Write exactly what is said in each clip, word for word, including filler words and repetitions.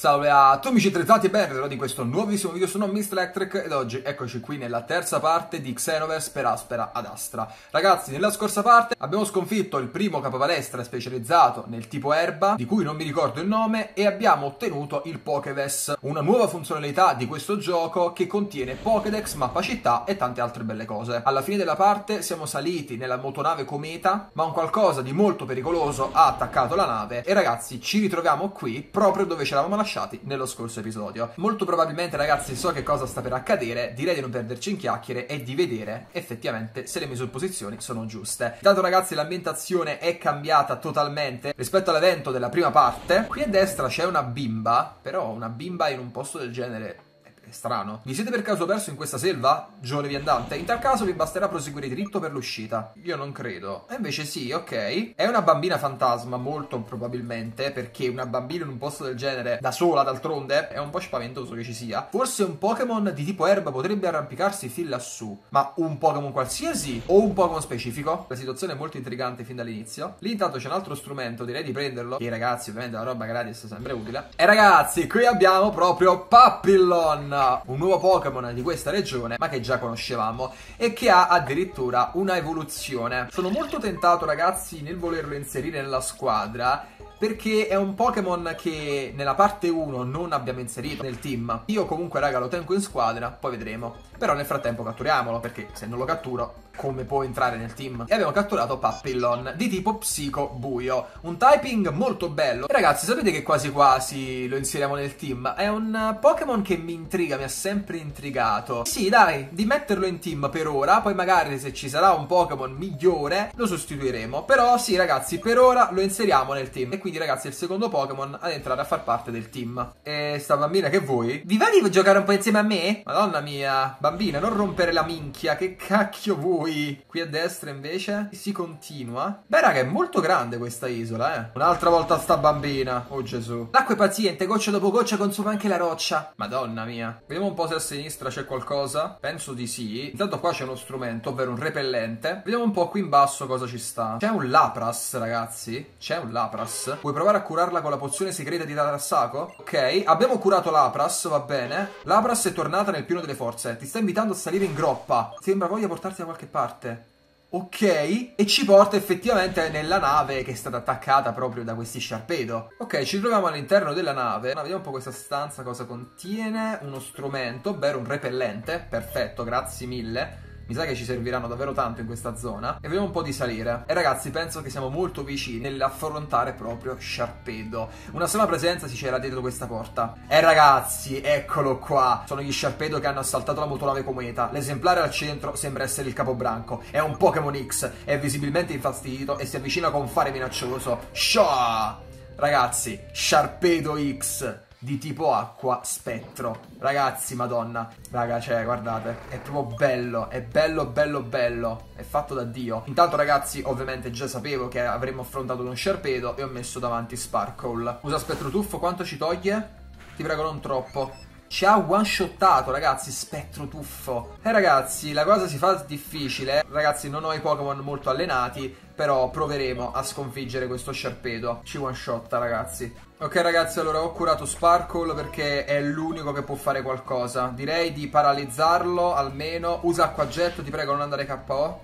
Salve a tutti amici attrezzati e benvenuti di questo nuovissimo video, sono mister Electric ed oggi eccoci qui nella terza parte di Xenoverse per Aspera ad Astra. Ragazzi, nella scorsa parte abbiamo sconfitto il primo capopalestra specializzato nel tipo erba, di cui non mi ricordo il nome, e abbiamo ottenuto il Pokéves, una nuova funzionalità di questo gioco che contiene Pokédex, mappa città e tante altre belle cose. Alla fine della parte siamo saliti nella motonave Cometa, ma un qualcosa di molto pericoloso ha attaccato la nave e ragazzi ci ritroviamo qui proprio dove ci eravamo lasciati nello scorso episodio. Molto probabilmente ragazzi so che cosa sta per accadere, direi di non perderci in chiacchiere e di vedere effettivamente se le mie supposizioni sono giuste. Intanto ragazzi l'ambientazione è cambiata totalmente rispetto all'evento della prima parte. Qui a destra c'è una bimba, però una bimba in un posto del genere è strano. Vi siete per caso perso in questa selva, giovane viandante? In tal caso vi basterà proseguire dritto per l'uscita. Io non credo. E invece sì, ok. È una bambina fantasma, molto probabilmente, perché una bambina in un posto del genere, da sola d'altronde, è un po' spaventoso che ci sia. Forse un Pokémon di tipo erba potrebbe arrampicarsi fin lassù. Ma un Pokémon qualsiasi o un Pokémon specifico? La situazione è molto intrigante fin dall'inizio. Lì intanto c'è un altro strumento, direi di prenderlo. Che ragazzi, ovviamente la roba gratis è sempre utile. E ragazzi, qui abbiamo proprio Papillon, un nuovo Pokémon di questa regione, ma che già conoscevamo e che ha addirittura una evoluzione. Sono molto tentato ragazzi nel volerlo inserire nella squadra, perché è un Pokémon che nella parte uno non abbiamo inserito nel team. Io comunque raga lo tengo in squadra, poi vedremo. Però nel frattempo catturiamolo, perché se non lo catturo come può entrare nel team? E abbiamo catturato Papillon di tipo Psico Buio, un typing molto bello. E ragazzi, sapete che quasi quasi lo inseriamo nel team? È un Pokémon che mi intriga, mi ha sempre intrigato. Sì dai, di metterlo in team per ora, poi magari se ci sarà un Pokémon migliore lo sostituiremo. Però sì ragazzi, per ora lo inseriamo nel team. E quindi ragazzi è il secondo Pokémon ad entrare a far parte del team. E sta bambina che vuoi? Vi va di giocare un po' insieme a me? Madonna mia, bambina, non rompere la minchia, che cacchio vuoi? Qui a destra invece si continua. Beh raga, è molto grande questa isola, eh. Un'altra volta sta bambina, oh Gesù. L'acqua è paziente, goccia dopo goccia consuma anche la roccia. Madonna mia. Vediamo un po' se a sinistra c'è qualcosa. Penso di sì. Intanto qua c'è uno strumento, ovvero un repellente. Vediamo un po' qui in basso cosa ci sta. C'è un Lapras, ragazzi. C'è un Lapras. Vuoi provare a curarla con la pozione segreta di Tarassaco? Ok, abbiamo curato Lapras, va bene. Lapras è tornata nel pieno delle forze. Ti sta invitando a salire in groppa. Sembra voglia portarti da qualche parte. Ok, e ci porta effettivamente nella nave che è stata attaccata proprio da questi Sharpedo. Ok, ci troviamo all'interno della nave. Vediamo un po' questa stanza cosa contiene. Uno strumento, ovvero un repellente. Perfetto, grazie mille. Mi sa che ci serviranno davvero tanto in questa zona. E vediamo un po' di salire. E ragazzi, penso che siamo molto vicini nell'affrontare proprio Sharpedo. Una sola presenza si c'era dietro questa porta. E ragazzi, eccolo qua. Sono gli Sharpedo che hanno assaltato la motonave Cometa. L'esemplare al centro sembra essere il Capobranco. È un Pokémon X. È visibilmente infastidito e si avvicina con fare minaccioso. Shah! Ragazzi, Sharpedo X di tipo acqua spettro. Ragazzi, madonna. Raga, cioè, guardate, è proprio bello. È bello, bello, bello. È fatto da Dio. Intanto, ragazzi, ovviamente già sapevo che avremmo affrontato uno Sharpedo e ho messo davanti Sparkle. Usa spettro tuffo, quanto ci toglie? Ti prego, non troppo. Ci ha one-shottato, ragazzi, spettro tuffo. E ragazzi, la cosa si fa difficile. Ragazzi, non ho i Pokémon molto allenati, però proveremo a sconfiggere questo Sharpedo. Ci one-shotta, ragazzi. Ok ragazzi, allora ho curato Sparkle perché è l'unico che può fare qualcosa. Direi di paralizzarlo almeno. Usa acquagetto, ti prego non andare K O.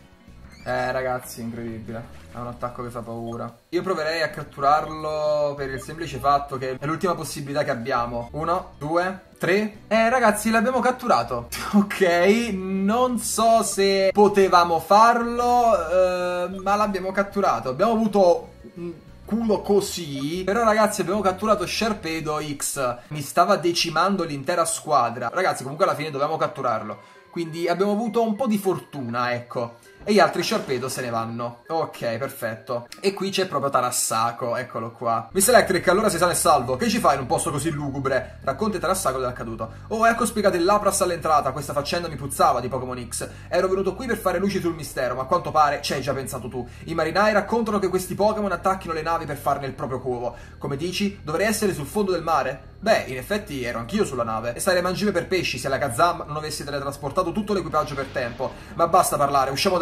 Eh ragazzi, incredibile. È un attacco che fa paura. Io proverei a catturarlo per il semplice fatto che è l'ultima possibilità che abbiamo. Uno, due, tre. Eh ragazzi, l'abbiamo catturato. Ok, non so se potevamo farlo, eh, ma l'abbiamo catturato. Abbiamo avuto un culo così. Però ragazzi abbiamo catturato Sharpedo X. Mi stava decimando l'intera squadra. Ragazzi comunque alla fine dovevamo catturarlo, quindi abbiamo avuto un po' di fortuna, ecco. E gli altri Sharpedo se ne vanno. Ok, perfetto. E qui c'è proprio Tarassaco, eccolo qua. mister Electric, allora sei sano e salvo. Che ci fai in un posto così lugubre? Racconta Tarassaco dell'accaduto. Oh, ecco spiegato il Lapras all'entrata. Questa faccenda mi puzzava di Pokémon X. Ero venuto qui per fare luci sul mistero, ma a quanto pare ci hai già pensato tu. I marinai raccontano che questi Pokémon attacchino le navi per farne il proprio covo. Come dici, dovrei essere sul fondo del mare? Beh, in effetti ero anch'io sulla nave e sarei mangime per pesci se la Kazam non avesse teletrasportato tutto l'equipaggio per tempo. Ma basta parlare, usciamo da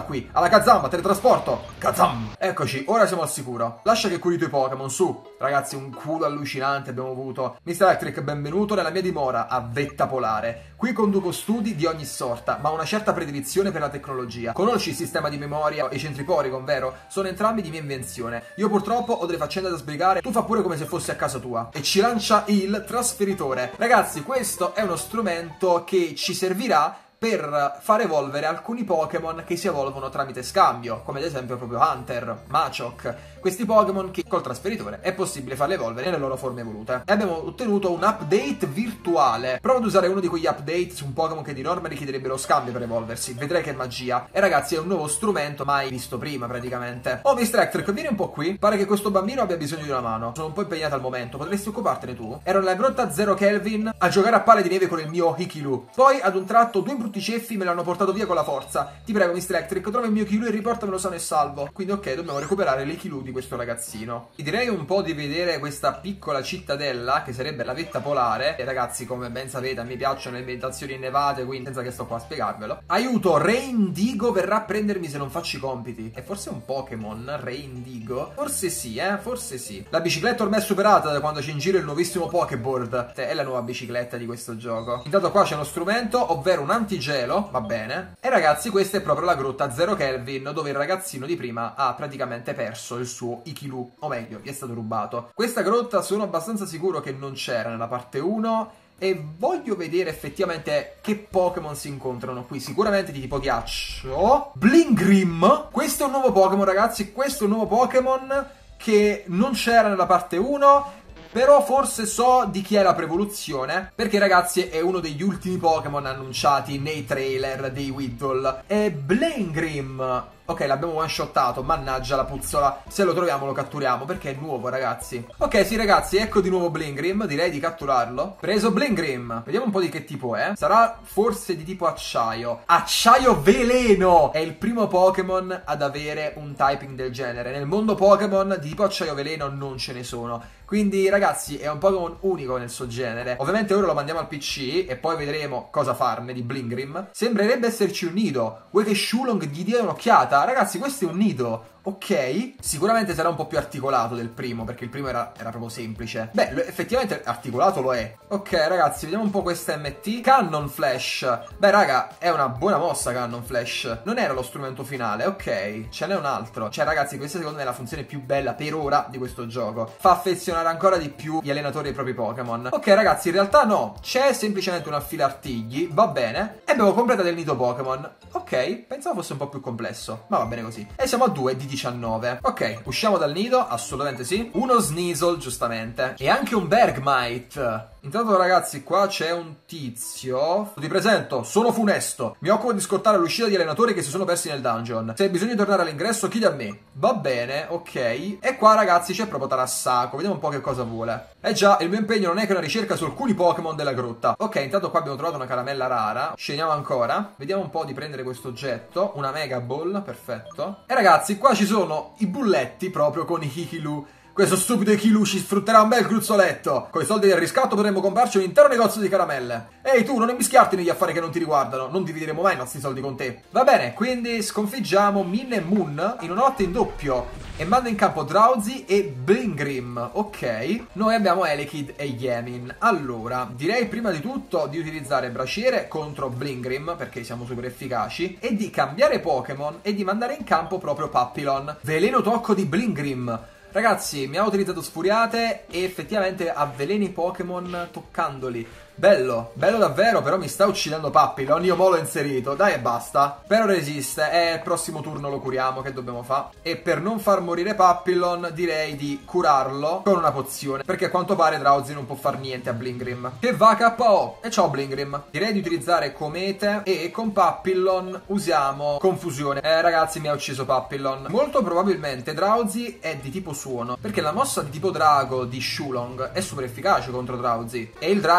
qui. Alla Kazam, teletrasporto. Kazam. Eccoci, ora siamo al sicuro. Lascia che curi i tuoi Pokémon, su. Ragazzi, un culo allucinante abbiamo avuto. mister Electric, benvenuto nella mia dimora a Vetta Polare. Qui conduco studi di ogni sorta, ma ho una certa predilezione per la tecnologia. Conosci il sistema di memoria e i centri Porygon, vero? Sono entrambi di mia invenzione. Io purtroppo ho delle faccende da sbrigare, tu fa pure come se fossi a casa tua. E ci lancia il trasferitore. Ragazzi, questo è uno strumento che ci servirà per far evolvere alcuni Pokémon che si evolvono tramite scambio, come ad esempio proprio Hunter, Machoke, questi Pokémon che col trasferitore è possibile farli evolvere nelle loro forme evolute. E abbiamo ottenuto un update virtuale. Prova ad usare uno di quegli update su un Pokémon che di norma richiederebbe lo scambio per evolversi, vedrai che magia. E ragazzi, è un nuovo strumento mai visto prima praticamente. Oh, mister Electric, vieni un po' qui. Pare che questo bambino abbia bisogno di una mano. Sono un po' impegnato al momento, potresti occupartene tu? Ero nella grotta Zero Kelvin a giocare a palle di neve con il mio Hikilu. Poi ad un tratto due brutti ceffi me l'hanno portato via con la forza. Ti prego, mister Electric, trova il mio Hikilu e riportamelo sano e salvo. Quindi ok, dobbiamo recuperare l'Hikilu di questo ragazzino. Ti direi un po' di vedere questa piccola cittadella che sarebbe la Vetta Polare. E ragazzi, come ben sapete, a me piacciono le ambientazioni innevate, quindi senza che sto qua a spiegarvelo. Aiuto, Re Indigo verrà a prendermi se non faccio i compiti. È forse un Pokémon, Re Indigo? Forse sì, eh, forse sì. La bicicletta ormai è superata da quando c'è in giro il nuovissimo Pokéboard. È la nuova bicicletta di questo gioco. Intanto qua c'è uno strumento, ovvero un antigelo, va bene. E ragazzi, questa è proprio la grotta Zero Kelvin, dove il ragazzino di prima ha praticamente perso il suo Hikilu, o meglio, gli è stato rubato. Questa grotta sono abbastanza sicuro che non c'era nella parte uno, e voglio vedere effettivamente che Pokémon si incontrano qui. Sicuramente di tipo ghiaccio. Blingrim. Questo è un nuovo Pokémon, ragazzi. Questo è un nuovo Pokémon che non c'era nella parte uno. Però forse so di chi è la prevoluzione, perché ragazzi è uno degli ultimi Pokémon annunciati nei trailer dei Weedle. È Blingrim. Ok, l'abbiamo one-shottato, mannaggia la puzzola. Se lo troviamo lo catturiamo, perché è nuovo, ragazzi. Ok, sì, ragazzi, ecco di nuovo Blingrim. Direi di catturarlo. Preso Blingrim. Vediamo un po' di che tipo è. Sarà forse di tipo acciaio. Acciaio veleno! È il primo Pokémon ad avere un typing del genere. Nel mondo Pokémon di tipo acciaio veleno non ce ne sono. Quindi, ragazzi, è un Pokémon unico nel suo genere. Ovviamente ora lo mandiamo al P C e poi vedremo cosa farne di Blingrim. Sembrerebbe esserci un nido. Vuoi che Shulong gli dia un'occhiata? Ragazzi, questo è un nido. Ok, sicuramente sarà un po' più articolato del primo, perché il primo era, era proprio semplice. Beh, effettivamente articolato lo è. Ok, ragazzi, vediamo un po' questa M T. Cannon Flash. Beh, raga, è una buona mossa Cannon Flash. Non era lo strumento finale, ok. Ce n'è un altro. Cioè, ragazzi, questa secondo me è la funzione più bella per ora di questo gioco. Fa affezionare ancora di più gli allenatori ai propri Pokémon. Ok, ragazzi, in realtà no. C'è semplicemente un affilartigli, va bene. E abbiamo completato il nido Pokémon. Ok, pensavo fosse un po' più complesso, ma va bene così. E siamo a due di diciannove. Ok, usciamo dal nido, assolutamente sì. Uno Sneasel, giustamente. E anche un Bergmite. Intanto, ragazzi, qua c'è un tizio. Ti presento, sono Funesto. Mi occupo di scortare l'uscita di allenatori che si sono persi nel dungeon. Se hai bisogno di tornare all'ingresso, chiedi a me. Va bene, ok. E qua, ragazzi, c'è proprio Tarassaco. Vediamo un po' che cosa vuole. Eh già, il mio impegno non è che una ricerca su alcuni Pokémon della grotta. Ok, intanto qua abbiamo trovato una caramella rara. Scendiamo ancora. Vediamo un po' di prendere questo oggetto. Una Mega Ball, perfetto. E ragazzi, qua ci sono i bulletti proprio con i Hikilu. Questo stupido Hikilu ci sfrutterà un bel gruzzoletto. Con i soldi del riscatto potremmo comprarci un intero negozio di caramelle. Ehi tu, non immischiarti negli affari che non ti riguardano. Non divideremo mai i nostri soldi con te. Va bene, quindi sconfiggiamo Min e Moon in una notte in doppio e manda in campo Drowsy e Blingrim. Ok, noi abbiamo Elekid e Yemin. Allora, direi prima di tutto di utilizzare Braciere contro Blingrim, perché siamo super efficaci, e di cambiare Pokémon e di mandare in campo proprio Papillon. Veleno tocco di Blingrim. Ragazzi, mi ha utilizzato Sfuriate e effettivamente avvelena i Pokémon toccandoli. Bello, bello davvero, però mi sta uccidendo Papillon, io mo l'ho inserito, dai e basta. Però resiste, e il prossimo turno lo curiamo, che dobbiamo fare? E per non far morire Papillon direi di curarlo con una pozione, perché a quanto pare Drowsy non può far niente a Blingrim. Che va K O, e ciao Blingrim. Direi di utilizzare Comete e con Papillon usiamo Confusione. Eh ragazzi, mi ha ucciso Papillon. Molto probabilmente Drowsy è di tipo suono, perché la mossa di tipo drago di Shulong è super efficace contro Drowsy, e il drago è super efficace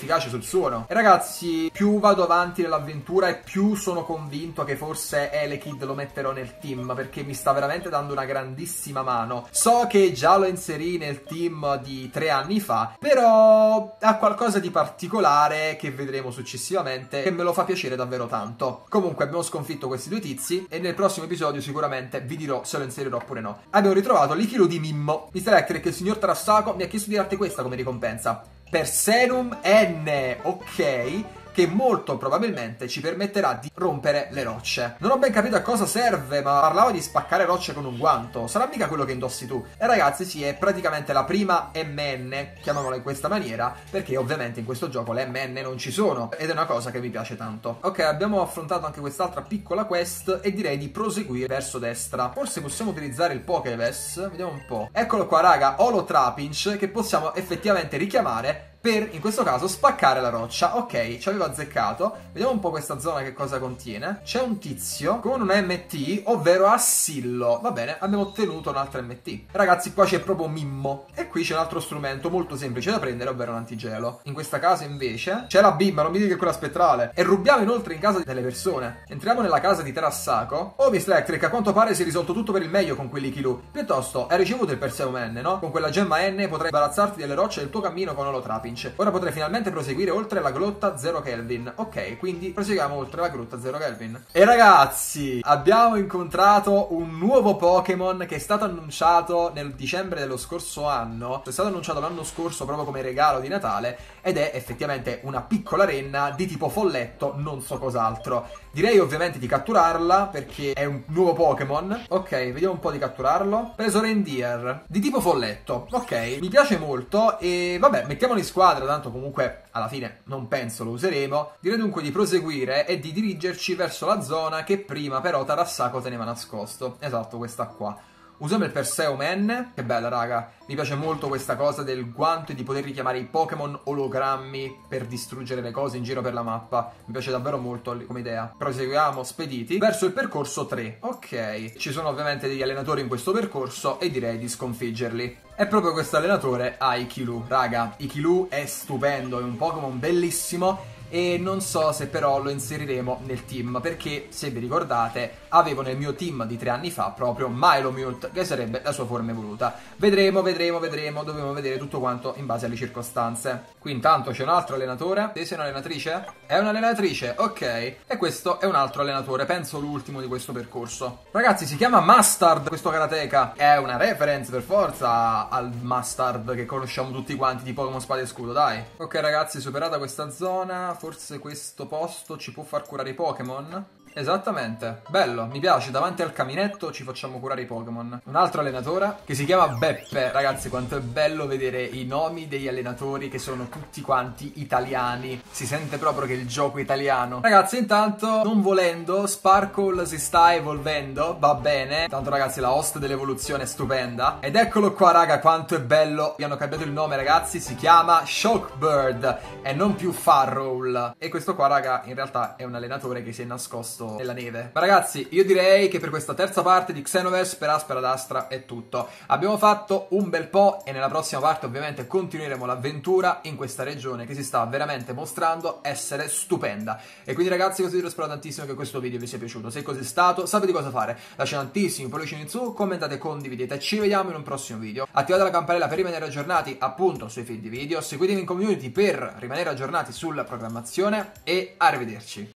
efficace sul suono. E ragazzi, più vado avanti nell'avventura e più sono convinto che forse Elekid lo metterò nel team, perché mi sta veramente dando una grandissima mano. So che già lo inserì nel team di tre anni fa, però ha qualcosa di particolare che vedremo successivamente che me lo fa piacere davvero tanto. Comunque abbiamo sconfitto questi due tizi e nel prossimo episodio sicuramente vi dirò se lo inserirò oppure no. Abbiamo ritrovato l'Ikilu di Mimmo. mister Electric, il signor Tarassaco, mi ha chiesto di darti questa come ricompensa. Persenum N, ok, che molto probabilmente ci permetterà di rompere le rocce. Non ho ben capito a cosa serve, ma parlava di spaccare rocce con un guanto. Sarà mica quello che indossi tu? E ragazzi, sì, è praticamente la prima M N, chiamiamola in questa maniera, perché ovviamente in questo gioco le M N non ci sono, ed è una cosa che mi piace tanto. Ok, abbiamo affrontato anche quest'altra piccola quest e direi di proseguire verso destra. Forse possiamo utilizzare il Pokéves, vediamo un po'. Eccolo qua, raga, Holo Trapinch, che possiamo effettivamente richiamare per, in questo caso, spaccare la roccia. Ok, ci aveva azzeccato. Vediamo un po' questa zona che cosa contiene. C'è un tizio con una M T, ovvero Assillo. Va bene, abbiamo ottenuto un'altra M T. Ragazzi, qua c'è proprio Mimmo. E qui c'è un altro strumento molto semplice da prendere, ovvero un antigelo. In questa casa, invece, c'è la bimba, non mi dica che è quella spettrale. E rubiamo inoltre in casa delle persone. Entriamo nella casa di Tarassaco. Oh, mister Electric, a quanto pare si è risolto tutto per il meglio con quell'Ikilu. Piuttosto, hai ricevuto il Perseum N, no? Con quella gemma N potrai imbarazzarti delle rocce del tuo cammino con Holo Trapinch. Ora potrai finalmente proseguire oltre la grotta zero Kelvin. Ok, quindi proseguiamo oltre la grotta zero Kelvin. E ragazzi, abbiamo incontrato un nuovo Pokémon che è stato annunciato nel dicembre dello scorso anno. È stato annunciato l'anno scorso proprio come regalo di Natale ed è effettivamente una piccola renna di tipo folletto, non so cos'altro. Direi ovviamente di catturarla perché è un nuovo Pokémon. Ok, vediamo un po' di catturarlo. Preso Reindeer di tipo folletto. Ok, mi piace molto e vabbè, mettiamolo in squadra, tanto comunque alla fine non penso lo useremo. Direi dunque di proseguire e di dirigerci verso la zona che prima però Tarassaco teneva nascosto. Esatto, questa qua. Usiamo il Perseum N, che bella raga, mi piace molto questa cosa del guanto e di poter richiamare i Pokémon ologrammi per distruggere le cose in giro per la mappa. Mi piace davvero molto come idea. Proseguiamo spediti verso il percorso tre. Ok, ci sono ovviamente degli allenatori in questo percorso e direi di sconfiggerli. E proprio questo allenatore ha Ikilu, raga, Ikilu è stupendo, è un Pokémon bellissimo. E non so se però lo inseriremo nel team, perché se vi ricordate avevo nel mio team di tre anni fa proprio Milomute, che sarebbe la sua forma evoluta. Vedremo, vedremo, vedremo, dobbiamo vedere tutto quanto in base alle circostanze. Qui intanto c'è un altro allenatore. Te sei un'allenatrice? È un'allenatrice, ok. E questo è un altro allenatore, penso l'ultimo di questo percorso. Ragazzi, si chiama Mustard questo karateka. È una reference per forza al Mustard che conosciamo tutti quanti di Pokémon Spada e Scudo, dai. Ok ragazzi, superata questa zona, forse questo posto ci può far curare i Pokémon? Esattamente, bello, mi piace, davanti al caminetto ci facciamo curare i Pokémon. Un altro allenatore che si chiama Beppe. Ragazzi, quanto è bello vedere i nomi degli allenatori che sono tutti quanti italiani. Si sente proprio che è il gioco italiano. Ragazzi, intanto, non volendo, Sparkle si sta evolvendo, va bene. Tanto ragazzi, la host dell'evoluzione è stupenda. Ed eccolo qua raga, quanto è bello. Vi hanno cambiato il nome ragazzi, si chiama Shockbird e non più Farrowl. E questo qua raga, in realtà è un allenatore che si è nascosto nella neve. Ma ragazzi, io direi che per questa terza parte di Xenoverse per Aspera d'Astra è tutto. Abbiamo fatto un bel po' e nella prossima parte ovviamente continueremo l'avventura in questa regione che si sta veramente mostrando essere stupenda. E quindi ragazzi, così io spero tantissimo che questo video vi sia piaciuto. Se così è stato, sapete cosa fare. Lasciate tantissimi pollici in su, commentate, condividete. Ci vediamo in un prossimo video. Attivate la campanella per rimanere aggiornati appunto sui feed di video. Seguitemi in community per rimanere aggiornati sulla programmazione e arrivederci.